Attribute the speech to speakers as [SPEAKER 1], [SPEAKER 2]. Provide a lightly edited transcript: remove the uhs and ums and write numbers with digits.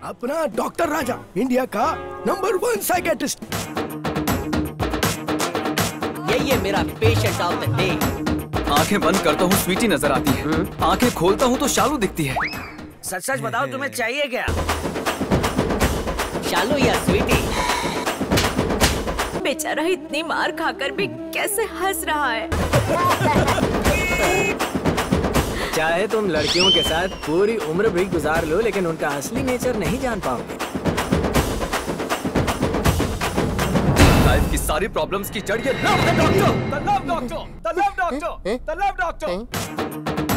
[SPEAKER 1] अपना doctor Raja, India का नंबर 1 साइकियाट्रिस्ट।
[SPEAKER 2] यही है मेरा पेशेंट ऑफ द डे।
[SPEAKER 3] आंखें बंद करता हूँ स्वीटी नजर आती है, आंखें खोलता हूँ तो शालू दिखती है।
[SPEAKER 4] सच सच बताओ तुम्हें चाहिए क्या?
[SPEAKER 2] शालू या स्वीटी?
[SPEAKER 5] बेचारा इतनी मार खाकर भी कैसे हंस रहा है।
[SPEAKER 6] चाहे तुम लड़कियों के साथ पूरी उम्र भी गुजार लो, लेकिन उनका असली नेचर नहीं जान पाओगे।
[SPEAKER 3] लाइफ की सारी प्रॉब्लम्स की जड़ ये लव है doctor, the love doctor, the love doctor, the love doctor.